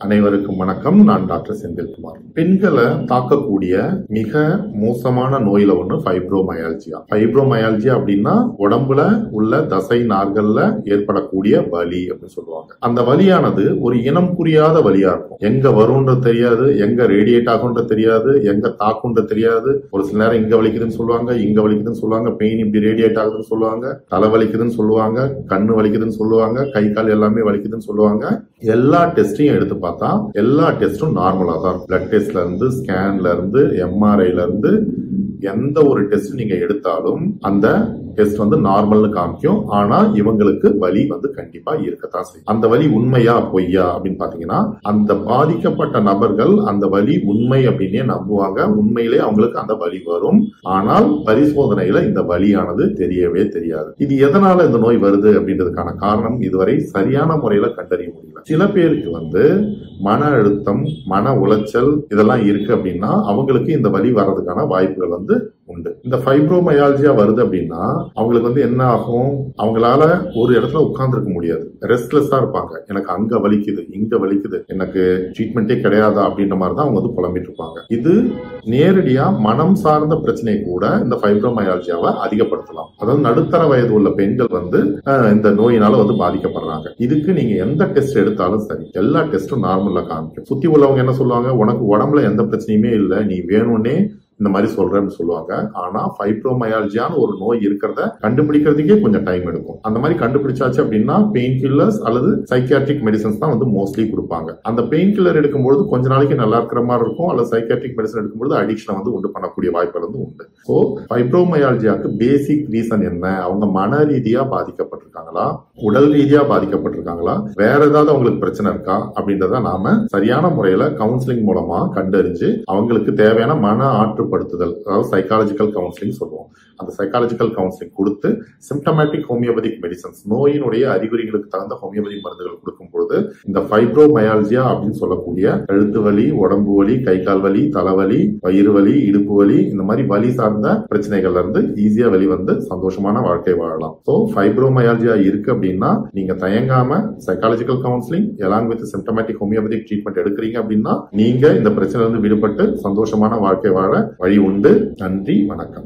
அனைவருக்கும் வணக்கம். நான் டாக்டர் செந்தில்குமார். பெண்களை தாக்கக்கூடிய மிக மோசமான நோயில ஒண்ணு ஃபைப்ரோமயால்ஜியா. ஃபைப்ரோமயால்ஜியா அப்படின்னா உடம்புல உள்ள தசை நார்கள்ல ஏற்படக்கூடிய வலி அப்படின்னு சொல்லுவாங்க. அந்த வலியானது ஒரு இனம் புரியாத வலியா இருக்கும். எங்க வரும்ன்றது தெரியாது, எங்க ரேடியேட் ஆகும்ன்றது தெரியாது, எங்க தாக்கும்ன்றது தெரியாது. ஒரு சில நேரம் இங்க வலிக்குதுன்னு சொல்லுவாங்க, இங்க வலிக்குதுன்னு சொல்லுவாங்க, பெயின் இப்படி ரேடியேட் ஆகுதுன்னு சொல்லுவாங்க, தலை வலிக்குதுன்னு சொல்லுவாங்க, கண்ணு வலிக்குதுன்னு சொல்லுவாங்க, கை கால் எல்லாமே வலிக்குதுன்னு சொல்லுவாங்க. எல்லா டெஸ்டையும் எடுத்து பார்த்தா எல்லா டெஸ்டும் நார்மலா தான். பிளட் டெஸ்ட்ல இருந்து, ஸ்கேன்ல இருந்து, எம்ஆர்ஐல இருந்து எந்த ஒரு டெஸ்ட் நீங்க எடுத்தாலும் அந்த டெஸ்ட் வந்து நார்மல்னு காமிக்கும். ஆனா இவங்களுக்கு வலி வந்து கண்டிப்பா இருக்கத்தான் செய்யும். அந்த வலி உண்மையா பொய்யா அப்படின்னு பாத்தீங்கன்னா, அந்த பாதிக்கப்பட்ட நபர்கள் அந்த வலி உண்மை அப்படின்னே நம்புவாங்க. உண்மையிலே அவங்களுக்கு அந்த வலி வரும். ஆனால் பரிசோதனையில இந்த வலியானது தெரியவே தெரியாது. இது எதனால இந்த நோய் வருது அப்படின்றதுக்கான காரணம் இதுவரை சரியான முறையில கண்டறிய முடியல. சில பேருக்கு வந்து மன அழுத்தம், மன உளைச்சல் இதெல்லாம் இருக்கு அப்படின்னா அவங்களுக்கு இந்த வலி வர்றதுக்கான வாய்ப்புகள் வந்து உண்டு. இந்த ஃபைப்ரோமயால்ஜியா வருது அப்படின்னா அவங்களுக்கு வந்து என்ன ஆகும், அவங்களால ஒரு இடத்துல உட்கார்ந்துருக்க முடியாது, ரெஸ்ட்லெஸ்ஸா இருப்பாங்க. எனக்கு அங்க வலிக்குது, இங்க வலிக்குது, எனக்கு ட்ரீட்மெண்ட்டே கிடையாதா அப்படின்ற மாதிரி தான் அவங்க வந்து புலம்பிட்டு இருப்பாங்க. இது நேரடியா மனம் சார்ந்த பிரச்சனை கூட இந்த ஃபைப்ரோமயால்ஜியாவை அதிகப்படுத்தலாம். அதாவது நடுத்தர வயது உள்ள பெண்கள் வந்து இந்த நோயினால வந்து பாதிக்கப்படுறாங்க. இதுக்கு நீங்க எந்த டெஸ்ட் எடுத்தாலும் சரி, எல்லா டெஸ்டும் நார்மலா காமிக்கும். சுத்தி உள்ளவங்க என்ன சொல்லுவாங்க, உனக்கு உடம்புல எந்த பிரச்சனையுமே இல்லை, நீ வேணும்னே இந்த மாதிரி சொல்றேன்னு சொல்லுவாங்க. ஆனா ஃபைப்ரோமயால்ஜியான்னு ஒரு நோய் இருக்கிறத கண்டுபிடிக்கிறதுக்கே கொஞ்சம் டைம் எடுக்கும். அந்த மாதிரி கண்டுபிடிச்சாச்சு அப்படின்னா பெயின் கில்லர்ஸ் அல்லது சைக்கியாட்ரிக் மெடிசன்ஸ் தான் வந்து மோஸ்ட்லி கொடுப்பாங்க. அந்த பெயின் கில்லர் எடுக்கும்போது கொஞ்ச நாளைக்கு நல்லா இருக்கிற மாதிரி இருக்கும், அல்லது சைக்கியாட்ரிக் மெடிசன் எடுக்கும்போது அடிக்ஷனை வந்து உண்டு பண்ணக்கூடிய வாய்ப்புகள் வந்து உண்டு. ஸோ ஃபைப்ரோமயால்ஜியாக்கு பேசிக் ரீசன் என்ன, அவங்க மன ரீதியா பாதிக்கப்பட்டிருக்காங்களா, உடல் ரீதியா பாதிக்கப்பட்டிருக்காங்களா, வேற ஏதாவது அவங்களுக்கு பிரச்சனை இருக்கா அப்படின்றத நாம சரியான முறையில கவுன்சிலிங் மூலமா கண்டறிஞ்சு அவங்களுக்கு தேவையான மன ஆற்றுப்படுத்துதல், அதாவது சைக்காலஜிக்கல் கவுன்சிலிங் சொல்லுவோம். அந்த சைக்காலஜிக்கல் கவுன்சிலிங் கொடுத்து சிம்டமேட்டிக் ஹோமியோபதிக் மெடிசன்ஸ், நோயினுடைய அறிகுறிகளுக்கு தகுந்த ஹோமியோபதி மருந்துகள் கொடுக்கும் பொழுது இந்த ஃபைப்ரோமயால்ஜியா அப்படின்னு சொல்லக்கூடிய கழுத்து வலி, உடம்பு வலி, கை கால் வலி, தலைவலி, வயிறு வலி, இடுப்பு வலி, இந்த மாதிரி வலி சார்ந்த பிரச்சனைகள்ல இருந்து ஈஸியா வெளிவந்து சந்தோஷமான வாழ்க்கை வாழலாம். ஸோ ஃபைப்ரோமயால்ஜியா இருக்கு அப்படின்னா நீங்க தயங்காம psychological counselling along with symptomatic homeopathic treatment எடுக்கிறீங்க அப்படின்னா நீங்க இந்த பிரச்சனை இருந்து விடுபட்டு சந்தோஷமான வாழ்க்கை வாழ வழி உண்டு. நன்றி, வணக்கம்.